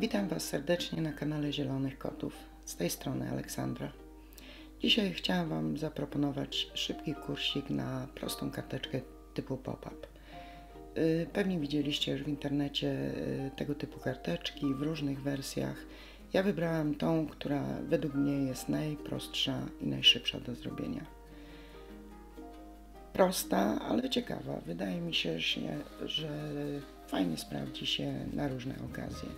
Witam Was serdecznie na kanale Zielonych Kotów. Z tej strony Aleksandra. Dzisiaj chciałam Wam zaproponować szybki kursik na prostą karteczkę typu pop-up. Pewnie widzieliście już w internecie tego typu karteczki w różnych wersjach. Ja wybrałam tą, która według mnie jest najprostsza i najszybsza do zrobienia. Prosta, ale ciekawa. Wydaje mi się, że fajnie sprawdzi się na różne okazje.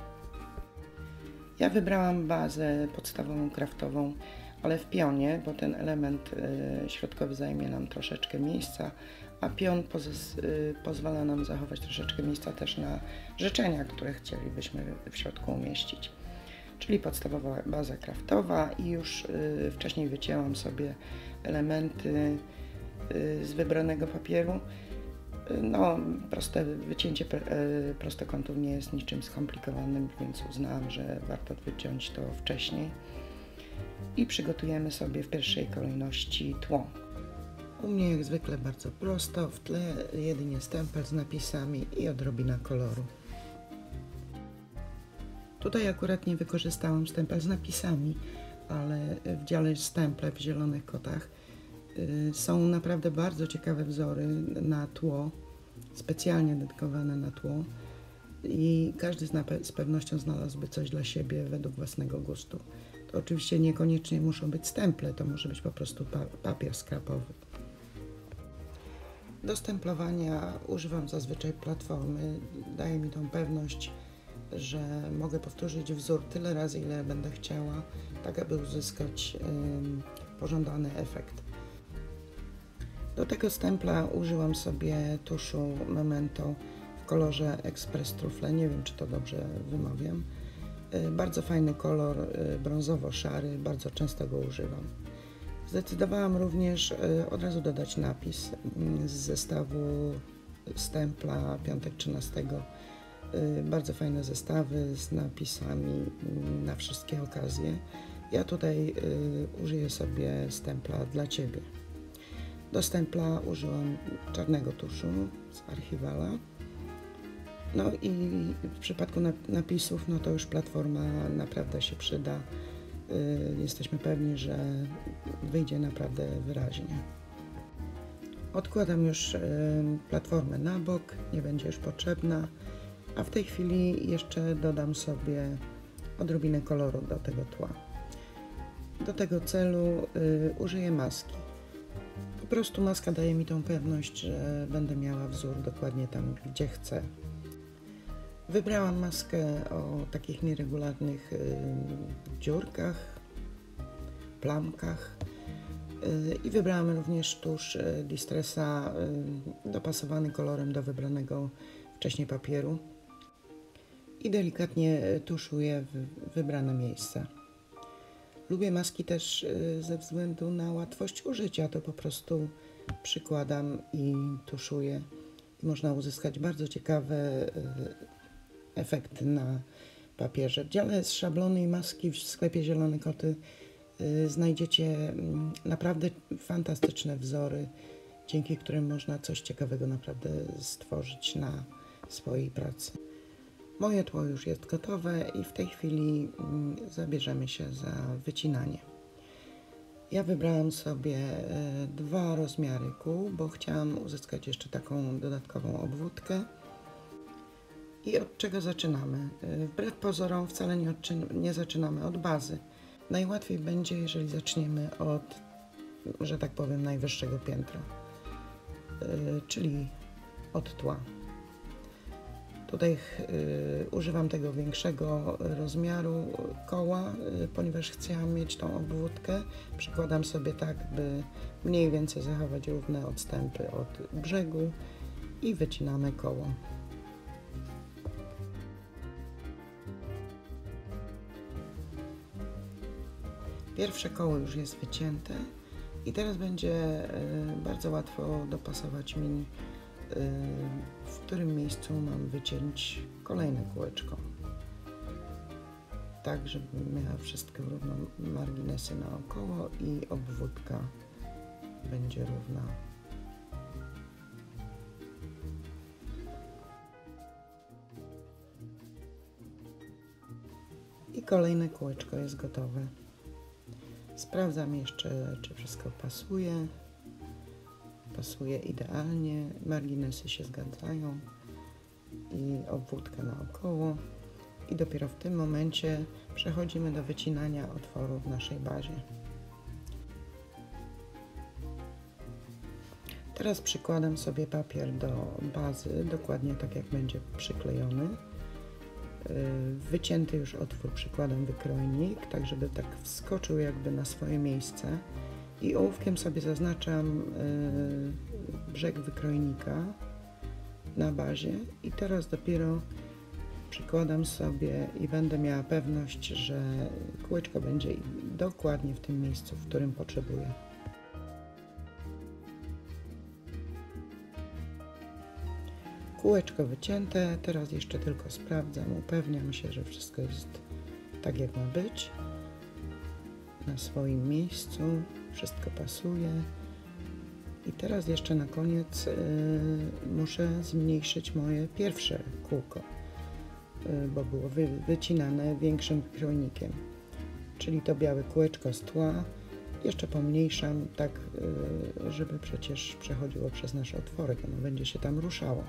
Ja wybrałam bazę podstawową kraftową, ale w pionie, bo ten element środkowy zajmie nam troszeczkę miejsca, a pion pozwala nam zachować troszeczkę miejsca też na życzenia, które chcielibyśmy w środku umieścić. Czyli podstawowa baza kraftowa i już wcześniej wycięłam sobie elementy z wybranego papieru. No, proste wycięcie prostokątów nie jest niczym skomplikowanym, więc uznałam, że warto wyciąć to wcześniej. I przygotujemy sobie w pierwszej kolejności tło. U mnie jak zwykle bardzo prosto, w tle jedynie stempel z napisami i odrobina koloru. Tutaj akurat nie wykorzystałam stempel z napisami, ale w dziale stemple w Zielonych Kotach są naprawdę bardzo ciekawe wzory na tło, specjalnie dedykowane na tło i każdy z pewnością znalazłby coś dla siebie według własnego gustu. To oczywiście niekoniecznie muszą być stemple, to może być po prostu papier skrapowy. Do stemplowania używam zazwyczaj platformy, daje mi tą pewność, że mogę powtórzyć wzór tyle razy, ile będę chciała, tak aby uzyskać pożądany efekt. Do tego stempla użyłam sobie tuszu Memento w kolorze Express Truffle, nie wiem czy to dobrze wymawiam. Bardzo fajny kolor, brązowo-szary, bardzo często go używam. Zdecydowałam również od razu dodać napis z zestawu stempla Piątek 13. Bardzo fajne zestawy z napisami na wszystkie okazje. Ja tutaj użyję sobie stempla dla Ciebie. Do stempla użyłam czarnego tuszu z Archiwala. No i w przypadku napisów, no to już platforma naprawdę się przyda. Jesteśmy pewni, że wyjdzie naprawdę wyraźnie. Odkładam już platformę na bok, nie będzie już potrzebna. A w tej chwili jeszcze dodam sobie odrobinę koloru do tego tła. Do tego celu użyję maski. Po prostu maska daje mi tą pewność, że będę miała wzór dokładnie tam, gdzie chcę. Wybrałam maskę o takich nieregularnych dziurkach, plamkach i wybrałam również tusz Distressa dopasowany kolorem do wybranego wcześniej papieru i delikatnie tuszuję w wybrane miejsca. Lubię maski też ze względu na łatwość użycia, to po prostu przykładam i tuszuję i można uzyskać bardzo ciekawe efekty na papierze. W dziale z szablony i maski w sklepie Zielone Koty znajdziecie naprawdę fantastyczne wzory, dzięki którym można coś ciekawego naprawdę stworzyć na swojej pracy. Moje tło już jest gotowe i w tej chwili zabierzemy się za wycinanie. Ja wybrałam sobie 2 rozmiary kół, bo chciałam uzyskać jeszcze taką dodatkową obwódkę. I od czego zaczynamy? Wbrew pozorom wcale nie zaczynamy od bazy. Najłatwiej będzie, jeżeli zaczniemy od, że tak powiem, najwyższego piętra, czyli od tła. Tutaj używam tego większego rozmiaru koła, ponieważ chciałam mieć tą obwódkę. Przykładam sobie tak, by mniej więcej zachować równe odstępy od brzegu i wycinamy koło. Pierwsze koło już jest wycięte i teraz będzie bardzo łatwo dopasować mi, w którym miejscu mam wyciąć kolejne kółeczko. Tak, żeby miała wszystkie równe marginesy naokoło i obwódka będzie równa. kolejne kółeczko jest gotowe. Sprawdzam jeszcze, czy wszystko pasuje. Pasuje idealnie, marginesy się zgadzają i obwódka naokoło. I dopiero w tym momencie przechodzimy do wycinania otworu w naszej bazie. Teraz przykładam sobie papier do bazy, dokładnie tak jak będzie przyklejony. Wycięty już otwór przykładam wykrojnik, tak żeby tak wskoczył jakby na swoje miejsce. I ołówkiem sobie zaznaczam brzeg wykrojnika na bazie i teraz dopiero przykładam sobie i będę miała pewność, że kółeczko będzie dokładnie w tym miejscu, w którym potrzebuję. Kółeczko wycięte, teraz jeszcze tylko sprawdzam, upewniam się, że wszystko jest tak jak ma być, na swoim miejscu, wszystko pasuje. I teraz jeszcze na koniec muszę zmniejszyć moje pierwsze kółko, bo było wycinane większym wykrojnikiem, czyli to białe kółeczko z tła jeszcze pomniejszam, tak żeby przecież przechodziło przez nasz otworek, ono będzie się tam ruszało.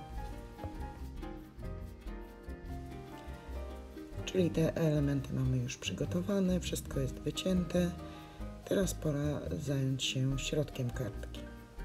Czyli te elementy mamy już przygotowane, wszystko jest wycięte. Teraz pora zająć się środkiem kartki.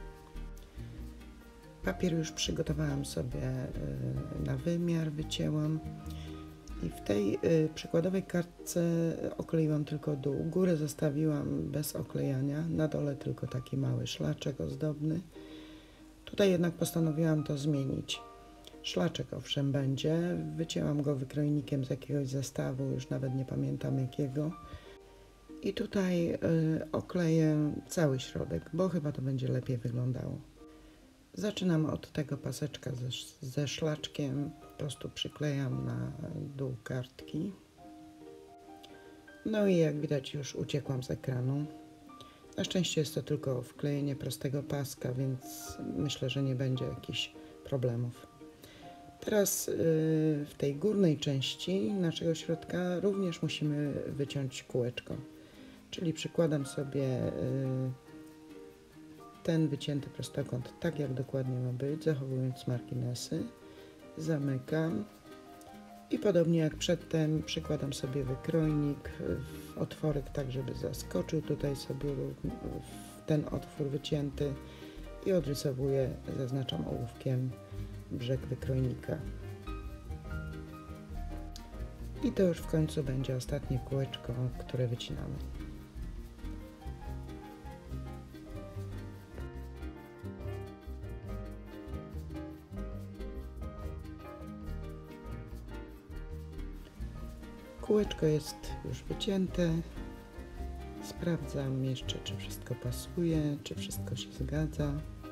Papier już przygotowałam sobie na wymiar, wycięłam i w tej przykładowej kartce okleiłam tylko dół. Górę zostawiłam bez oklejania, na dole tylko taki mały szlaczek ozdobny. Tutaj jednak postanowiłam to zmienić. Szlaczek owszem będzie, wycięłam go wykrojnikiem z jakiegoś zestawu, już nawet nie pamiętam jakiego. I tutaj okleję cały środek, bo chyba to będzie lepiej wyglądało. Zaczynam od tego paseczka ze szlaczkiem, po prostu przyklejam na dół kartki. No i jak widać już uciekłam z ekranu. Na szczęście jest to tylko wklejenie prostego paska, więc myślę, że nie będzie jakichś problemów. Teraz w tej górnej części naszego środka również musimy wyciąć kółeczko. Czyli przykładam sobie ten wycięty prostokąt tak jak dokładnie ma być, zachowując marginesy. Zamykam i podobnie jak przedtem przykładam sobie wykrojnik w otworek tak, żeby zaskoczył tutaj sobie w ten otwór wycięty i odrysowuję, zaznaczam ołówkiem brzeg wykrojnika. I to już w końcu będzie ostatnie kółeczko, które wycinamy. Kółeczko jest już wycięte. Sprawdzam jeszcze, czy wszystko pasuje, czy wszystko się zgadza.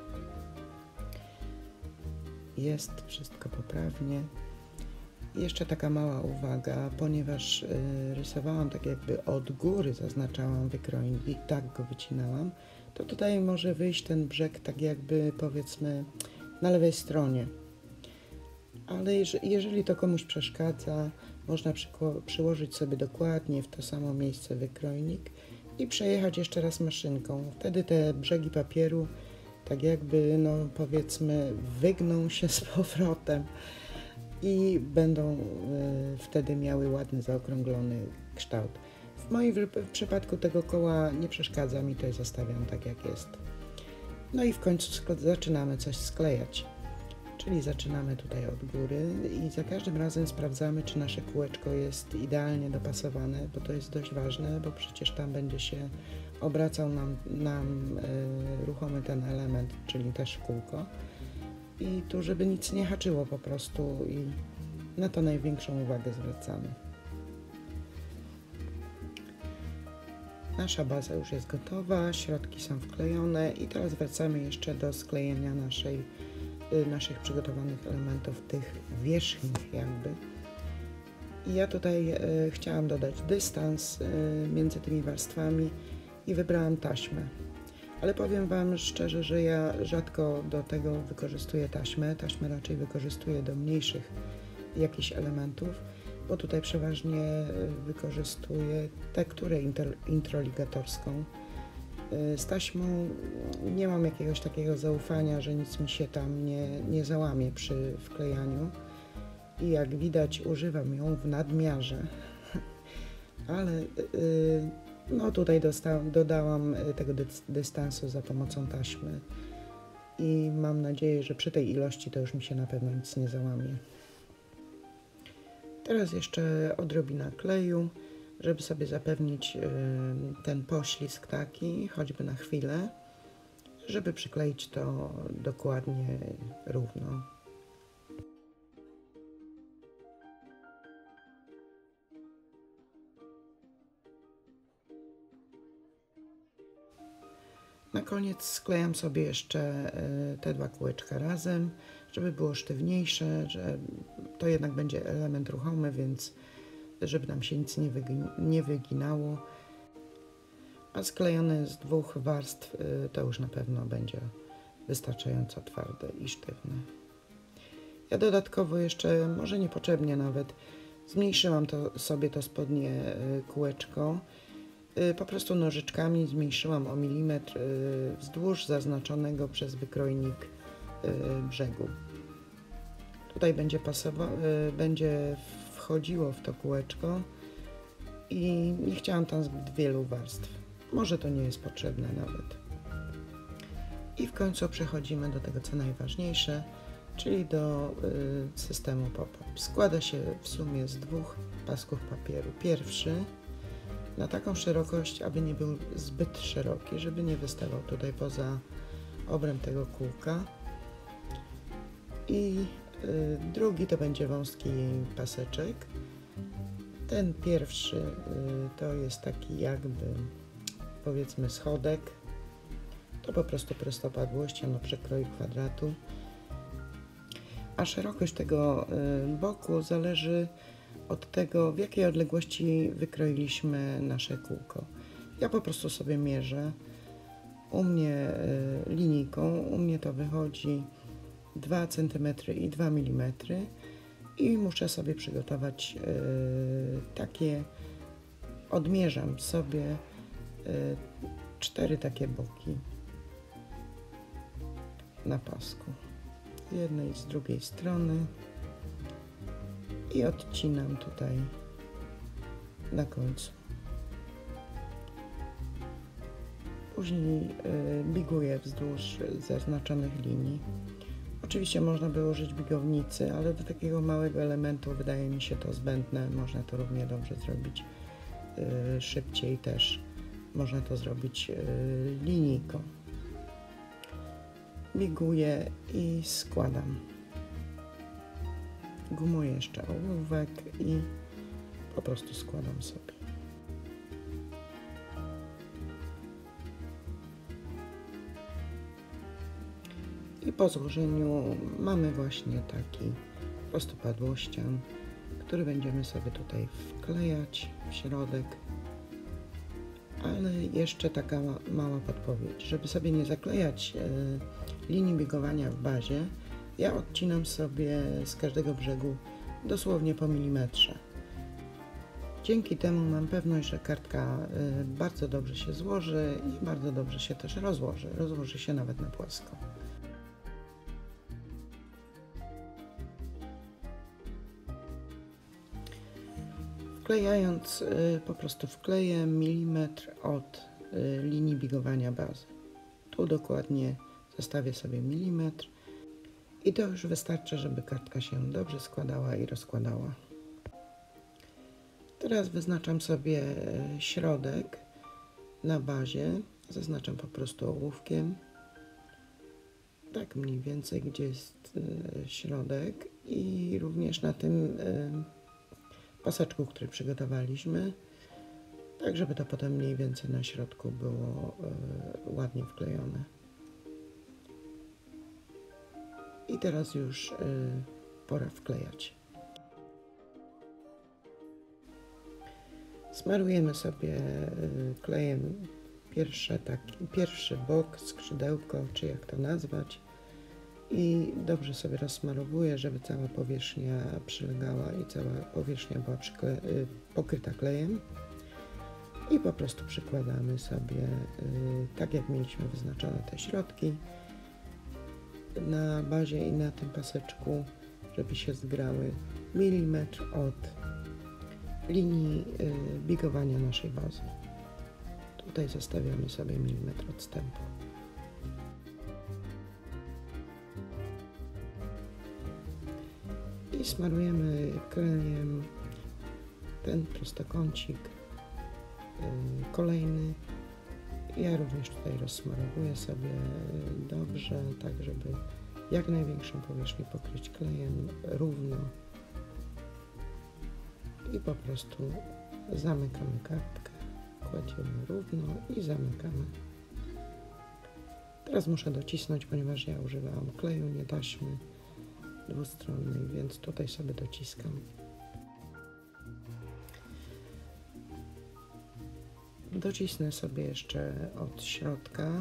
Jest wszystko poprawnie. I jeszcze taka mała uwaga, ponieważ rysowałam tak jakby od góry, zaznaczałam wykrojnik i tak go wycinałam, to tutaj może wyjść ten brzeg tak jakby powiedzmy na lewej stronie. Ale jeżeli to komuś przeszkadza, można przyłożyć sobie dokładnie w to samo miejsce wykrojnik i przejechać jeszcze raz maszynką. Wtedy te brzegi papieru tak jakby, no powiedzmy, wygną się z powrotem i będą wtedy miały ładny, zaokrąglony kształt. W moim przypadku tego koła nie przeszkadza mi, to zostawiam tak jak jest. No i w końcu zaczynamy coś sklejać. Czyli zaczynamy tutaj od góry i za każdym razem sprawdzamy, czy nasze kółeczko jest idealnie dopasowane, bo to jest dość ważne, bo przecież tam będzie się obracał nam ruchomy ten element, czyli też kółko. I tu, żeby nic nie haczyło po prostu i na to największą uwagę zwracamy. Nasza baza już jest gotowa, środki są wklejone i teraz wracamy jeszcze do sklejenia naszych przygotowanych elementów, tych wierzchnich jakby. I ja tutaj chciałam dodać dystans między tymi warstwami i wybrałam taśmę. Ale powiem Wam szczerze, że ja rzadko do tego wykorzystuję taśmę. Taśmę raczej wykorzystuję do mniejszych jakichś elementów. bo tutaj przeważnie wykorzystuję tekturę introligatorską. Z taśmą nie mam jakiegoś takiego zaufania, że nic mi się tam nie załamie przy wklejaniu i jak widać używam ją w nadmiarze, ale no tutaj dodałam tego dystansu za pomocą taśmy i mam nadzieję, że przy tej ilości to już mi się na pewno nic nie załamie. Teraz jeszcze odrobina kleju, żeby sobie zapewnić ten poślizg taki, choćby na chwilę, żeby przykleić to dokładnie równo. Na koniec sklejam sobie jeszcze te dwa kółeczka razem, żeby było sztywniejsze, że to jednak będzie element ruchomy, więc żeby nam się nic nie wyginało. A sklejone z dwóch warstw to już na pewno będzie wystarczająco twarde i sztywne. Ja dodatkowo jeszcze, może niepotrzebnie nawet, zmniejszyłam sobie to spodnie kółeczko. Po prostu nożyczkami zmniejszyłam o milimetr wzdłuż zaznaczonego przez wykrojnik brzegu. Tutaj będzie wchodziło w to kółeczko i nie chciałam tam zbyt wielu warstw. Może to nie jest potrzebne nawet. I w końcu przechodzimy do tego, co najważniejsze, czyli do systemu pop-up. Składa się w sumie z dwóch pasków papieru. Pierwszy na taką szerokość, aby nie był zbyt szeroki, żeby nie wystawał tutaj poza obręb tego kółka. I drugi to będzie wąski paseczek. Ten pierwszy to jest taki jakby, powiedzmy, schodek. To po prostu prostopadłością o przekroju kwadratu. A szerokość tego boku zależy od tego, w jakiej odległości wykroiliśmy nasze kółko. Ja po prostu sobie mierzę. U mnie linijką, u mnie to wychodzi 2 cm i 2 mm i muszę sobie przygotować takie, odmierzam sobie 4 takie boki na pasku z jednej i z drugiej strony i odcinam tutaj na końcu. Później biguję wzdłuż zaznaczonych linii. Oczywiście można by użyć bigownicy, ale do takiego małego elementu wydaje mi się to zbędne. Można to równie dobrze zrobić szybciej też. Można to zrobić linijką. Biguję i składam. Gumuję jeszcze ołówek i po prostu składam sobie. I po złożeniu mamy właśnie taki prostopadłościan, który będziemy sobie tutaj wklejać w środek. Ale jeszcze taka mała podpowiedź, żeby sobie nie zaklejać linii biegowania w bazie, ja odcinam sobie z każdego brzegu dosłownie po milimetrze. Dzięki temu mam pewność, że kartka bardzo dobrze się złoży i bardzo dobrze się też rozłoży. Rozłoży się nawet na płasko. Wklejając, po prostu wkleję milimetr od linii bigowania bazy. Tu dokładnie zostawię sobie milimetr i to już wystarczy, żeby kartka się dobrze składała i rozkładała. Teraz wyznaczam sobie środek na bazie. Zaznaczam po prostu ołówkiem. Tak mniej więcej, gdzie jest środek i również na tym paseczku, który przygotowaliśmy, tak żeby to potem mniej więcej na środku było ładnie wklejone. I teraz już pora wklejać. Smarujemy sobie klejem pierwszy bok, skrzydełko, czy jak to nazwać, i dobrze sobie rozsmarowuję, żeby cała powierzchnia przylegała i cała powierzchnia była pokryta klejem. I po prostu przykładamy sobie, tak jak mieliśmy wyznaczone te środki, na bazie i na tym paseczku, żeby się zgrały milimetr od linii bigowania naszej bazy. Tutaj zostawiamy sobie milimetr odstępu. I smarujemy klejem ten prostokącik kolejny. Ja również tutaj rozsmarowuję sobie dobrze, tak żeby jak największą powierzchnię pokryć klejem równo i po prostu zamykamy kartkę, kładziemy równo i zamykamy. Teraz muszę docisnąć, ponieważ ja używałam kleju, nie taśmy dwustronnej, więc tutaj sobie dociskam. Docisnę sobie jeszcze od środka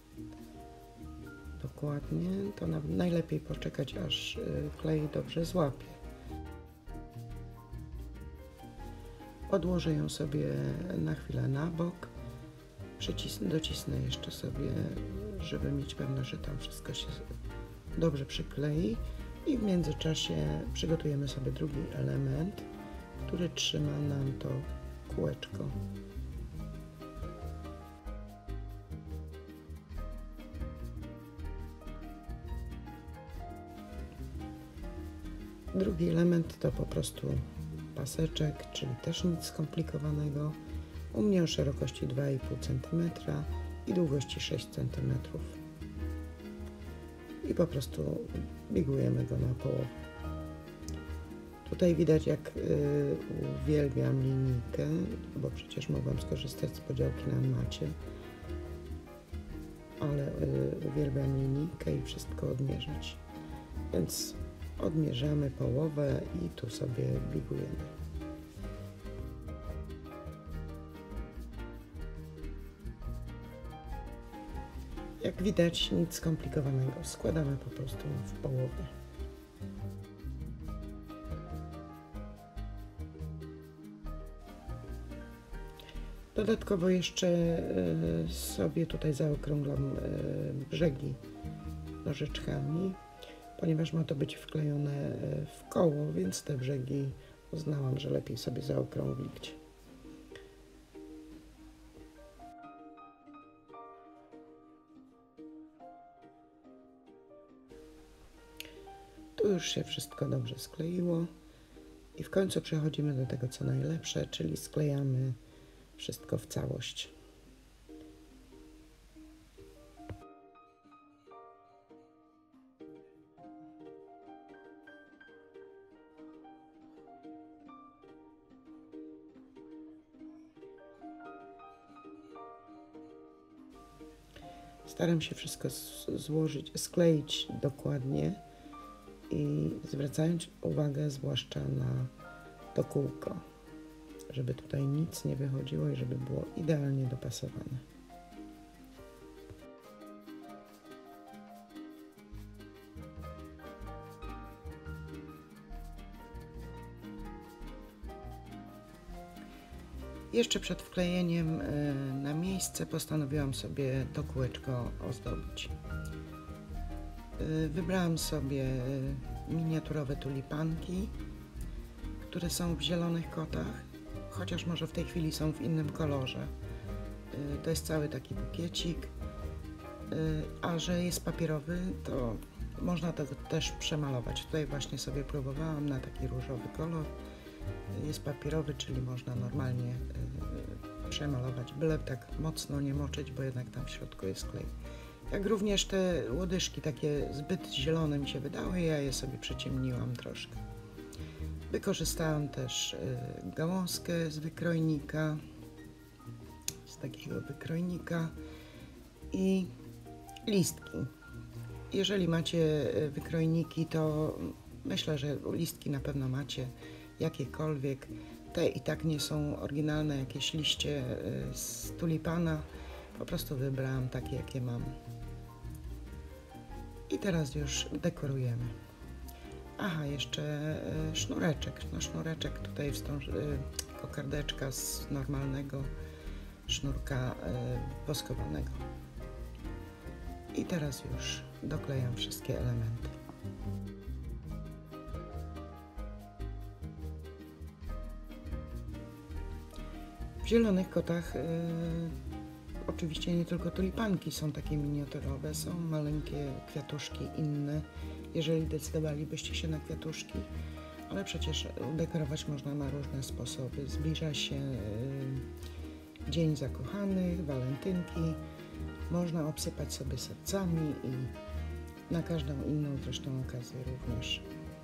dokładnie, to najlepiej poczekać, aż klej dobrze złapie. Odłożę ją sobie na chwilę na bok, docisnę jeszcze sobie, żeby mieć pewność, że tam wszystko się dobrze przyklei i w międzyczasie przygotujemy sobie drugi element, który trzyma nam to kółeczko. Drugi element to po prostu paseczek, czyli też nic skomplikowanego. U mnie o szerokości 2,5 cm i długości 6 cm. I po prostu bigujemy go na połowę. Tutaj widać, jak uwielbiam linijkę, bo przecież mogłam skorzystać z podziałki na macie, ale uwielbiam linijkę i wszystko odmierzać. Więc odmierzamy połowę i tu sobie bigujemy. Jak widać, nic skomplikowanego. Składamy po prostu w połowie. Dodatkowo jeszcze sobie tutaj zaokrąglam brzegi nożyczkami, ponieważ ma to być wklejone w koło, więc te brzegi uznałam, że lepiej sobie zaokrąglić. Tu już się wszystko dobrze skleiło i w końcu przechodzimy do tego, co najlepsze, czyli sklejamy wszystko w całość. Staram się wszystko skleić dokładnie i zwracając uwagę zwłaszcza na to kółko, żeby tutaj nic nie wychodziło i żeby było idealnie dopasowane. Jeszcze przed wklejeniem na miejsce postanowiłam sobie to kółeczko ozdobić. Wybrałam sobie miniaturowe tulipanki, które są w zielonych kotach, chociaż może w tej chwili są w innym kolorze. To jest cały taki bukiecik, a że jest papierowy, to można to też przemalować. Tutaj właśnie sobie próbowałam na taki różowy kolor. Jest papierowy, czyli można normalnie przemalować, byle tak mocno nie moczyć, bo jednak tam w środku jest klej. Jak również te łodyżki takie zbyt zielone mi się wydały, ja je sobie przyciemniłam troszkę. Wykorzystałam też gałązkę z wykrojnika, z takiego wykrojnika i listki. Jeżeli macie wykrojniki, to myślę, że listki na pewno macie jakiekolwiek. Te i tak nie są oryginalne, jakieś liście z tulipana. Po prostu wybrałam takie, jakie mam. I teraz już dekorujemy. Aha, jeszcze sznureczek. No sznureczek tutaj kokardeczka z normalnego sznurka woskowanego. I teraz już doklejam wszystkie elementy. W zielonych kotach oczywiście nie tylko tulipanki są takie miniaturowe, są maleńkie kwiatuszki inne, jeżeli decydowalibyście się na kwiatuszki, ale przecież dekorować można na różne sposoby. Zbliża się Dzień Zakochanych, walentynki, można obsypać sobie sercami i na każdą inną zresztą okazję również.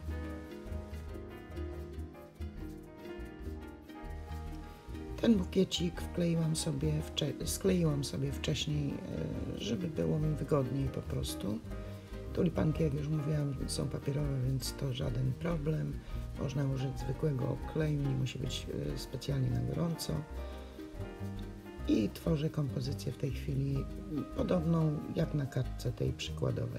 Ten bukiecik skleiłam sobie wcześniej, żeby było mi wygodniej po prostu. Tulipanki, jak już mówiłam, są papierowe, więc to żaden problem. Można użyć zwykłego kleju, nie musi być specjalnie na gorąco. I tworzę kompozycję w tej chwili podobną jak na kartce tej przykładowej.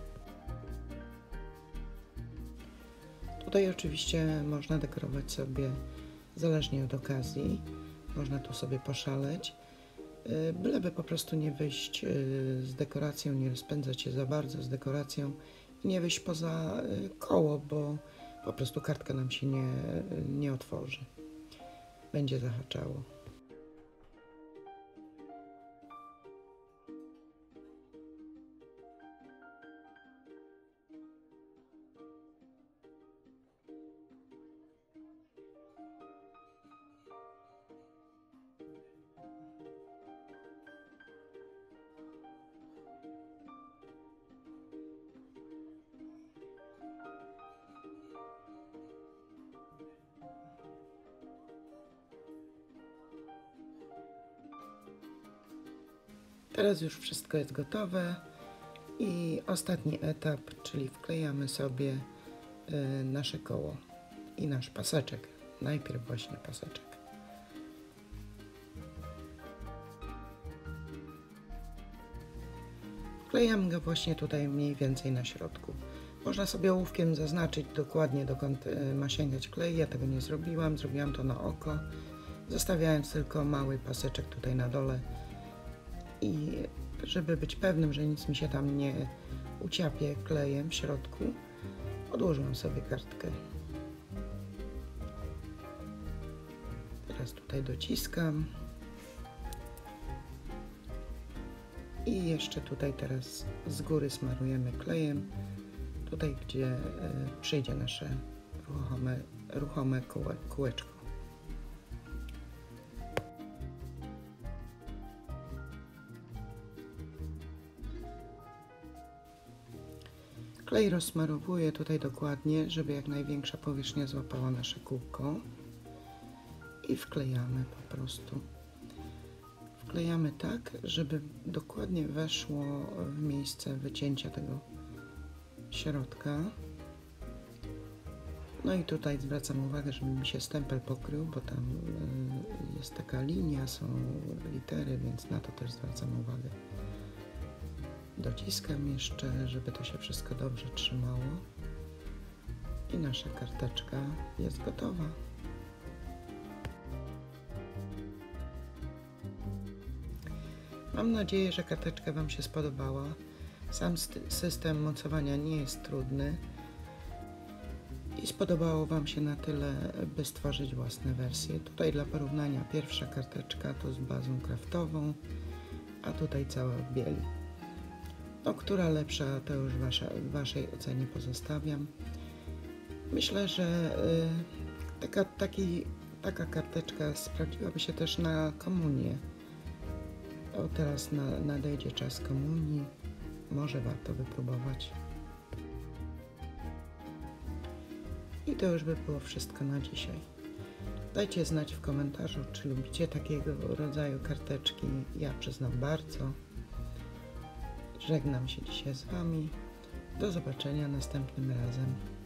Tutaj oczywiście można dekorować sobie zależnie od okazji. Można tu sobie poszaleć, byleby po prostu nie wyjść z dekoracją, nie rozpędzać się za bardzo z dekoracją i nie wyjść poza koło, bo po prostu kartka nam się nie otworzy. Będzie zahaczało. Teraz już wszystko jest gotowe i ostatni etap, czyli wklejamy sobie nasze koło i nasz paseczek. Najpierw właśnie paseczek. Wklejamy go właśnie tutaj mniej więcej na środku. Można sobie ołówkiem zaznaczyć dokładnie, dokąd ma sięgać klej. Ja tego nie zrobiłam, zrobiłam to na oko, zostawiając tylko mały paseczek tutaj na dole. I żeby być pewnym, że nic mi się tam nie uciapie klejem w środku, odłożyłam sobie kartkę. Teraz tutaj dociskam. I jeszcze tutaj teraz z góry smarujemy klejem, tutaj gdzie przyjdzie nasze ruchome kółeczko. Klej rozsmarowuję tutaj dokładnie, żeby jak największa powierzchnia złapała nasze kółko i wklejamy po prostu. Wklejamy tak, żeby dokładnie weszło w miejsce wycięcia tego środka. No i tutaj zwracam uwagę, żeby mi się stempel pokrył, bo tam jest taka linia, są litery, więc na to też zwracam uwagę. Dociskam jeszcze, żeby to się wszystko dobrze trzymało. I nasza karteczka jest gotowa. Mam nadzieję, że karteczka Wam się spodobała. Sam system mocowania nie jest trudny i spodobało Wam się na tyle, by stworzyć własne wersje. Tutaj dla porównania pierwsza karteczka to z bazą kraftową, a tutaj cała w bieli. No, która lepsza, to już w Waszej ocenie pozostawiam. Myślę, że taka karteczka sprawdziłaby się też na komunię. O, teraz nadejdzie czas komunii. Może warto wypróbować. I to już by było wszystko na dzisiaj. Dajcie znać w komentarzu, czy lubicie takiego rodzaju karteczki. Ja przyznam bardzo. Żegnam się dzisiaj z Wami. Do zobaczenia następnym razem.